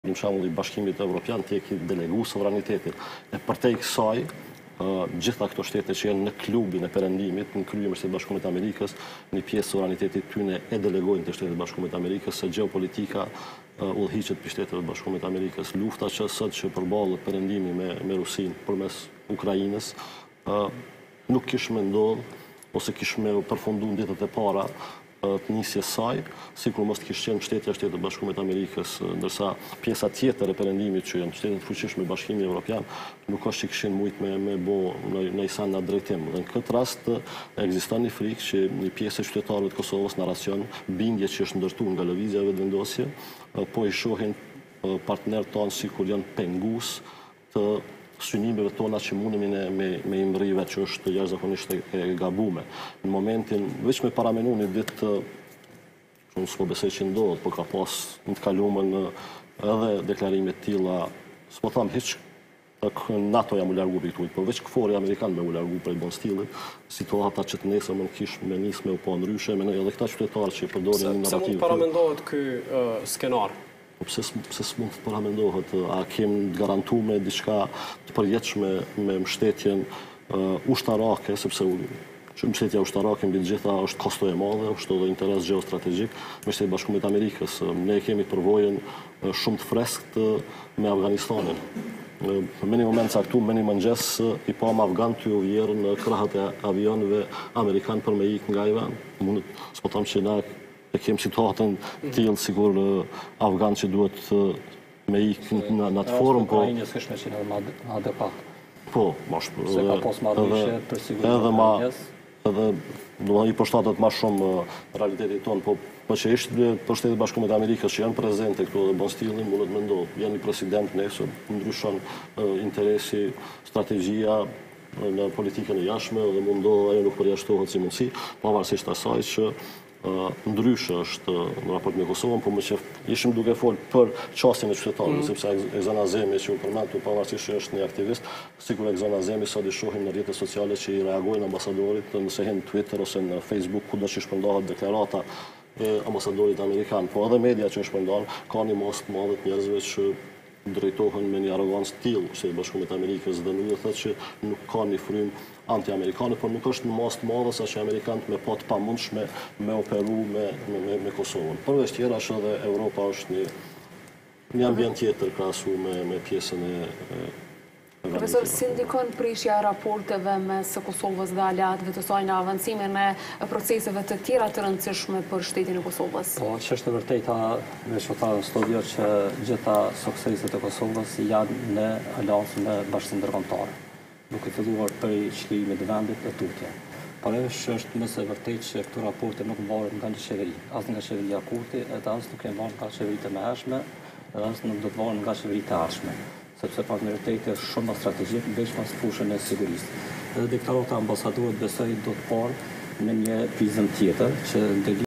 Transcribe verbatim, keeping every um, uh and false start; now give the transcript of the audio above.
Në shembull i Bashkimit Evropian të jeki delegu sovranitetin. E përtej kësaj, gjitha këto shtete që janë në klubin e perëndimit, në krye me Shtetet Bashkuara të Amerikës, një pjesë sovranitetit tyne e delegojnë të Shtetet Bashkuara të Amerikës, se gjeopolitika udhëhiqet për Shtetet Bashkuara të Amerikës. Lufta që sot që përballet perëndimi me, me Rusinë përmes Ukrainës, nuk kish me ndodh, ose kish me përfundu në ditët e para të nisjes saj, sikur mos të kishte qenë mbështetja e Shtetit Bashkuar të Amerikës, ndërsa pjesa tjetër e perëndimit që janë shtetet fuqishme Bashkimi Evropian, nuk është që kishin mujt me, me bo në, në isa në drejtim. Dhe në këtë rast ekziston një frikë që një pjesë e qytetarëve të Kosovës në racion, bindje që është ndërtuar nga lëvizja e vetëvendosje, po i shohin partnerët tonë sikur janë pengus të synimeve tona që mundemi ne me, me imbrive që është jashtëzakonisht e gabume. Në momentin, veç me paramenu një ditë, unë s'po besoj që ndodhë, po ka pas në të kaluamën edhe deklarime të tilla, s'po tham hiç NATO jam u largu për këtu, po veç këfori Amerikan me u largu për i bon stilit, situata që të nesër më në kish me nis me u po ndryshe, me edhe këta qytetarë që i përdorin një narrativ. Se mund paramendohet ky uh, skenar? Pse s'mund të paramendohet, a kem garantuar diçka të përjetshme me mbështetjen ushtarake, sepse mbështetja ushtarake mbi të gjitha është kosto e madhe, është edhe interes gjeostrategjik me Shtetet Bashkuara të Amerikës. Ne kemi përvojën shumë të freskët me Afganistanin. Me një moment caktuar, me një mëngjes i pam afgan të u vjerë në krahët e avionëve amerikan për me ikë nga i vend. S'po them që na e kemë situatën tillë sigur afgan që duhet me ikë në atë forum, po Ukrainës është me qenë adekuat. Po, mash Se ka pas marrëveshje për sigurinë e Ukrainës. Edhe do i përshtatet më shumë realitetit tonë, po po që ishte për Shtetet Bashkuara të Amerikës që janë prezente këtu dhe bon stilin, mundet me ndodhë. Janë një president nesër, ndryshon interesi, strategjia në politikën e jashtme dhe mundohet ajo nuk përjashtohet si mundësi, pavarësisht asaj që ndryshe është në raport me Kosovën, po më që ishim duke folë për qasjen e qytetarëve, sepse Egzon Azemi që u përmend pavarësisht që është një aktivist, sikur Egzon Azemi sot i shohim në rrjetet sociale që i reagojnë ambasadorit, nëse hen në Twitter ose në Facebook, kudo që shpërndahet deklarata e ambasadorit amerikan, po edhe media që shpërndan, ka një masë të madhe të njerëzve që drejtohen me një arogancë të tillë Shtetet Bashkuara të Amerikës dhe nuk do të thotë që nuk ka një frymë anti-amerikane, por nuk është në masë të madhe sa që amerikanët me pa të pamundshme me operu me, me, me Kosovën. Përveç tjera është edhe Europa është një, një ambient tjetër krahasu me, me pjesën e, e Profesor, si ndikon prishja e raporteve mes Kosovës dhe aleatëve të saj në avancimin e proceseve të tjera të rëndësishme për shtetin e Kosovës? Po, që është e vërtejta me shota në studio që gjitha sukseset e Kosovës janë në aleancë me bashkësinë ndërkombëtare, duke filluar për çlirimit të vendit e tutje. Por është është nëse vërtet që këto raporte nuk varen nga një qeveri, as nga qeveria Kurti, edhe as nuk e varen nga qeveritë e mëhershme, edhe as nuk do të varen nga qeveritë e ardhshme, sepse partneriteti është shumë strategjik veç pas fushën e sigurisë. Edhe deklarata e ambasadorët besoj do të parë në një prizëm tjetër që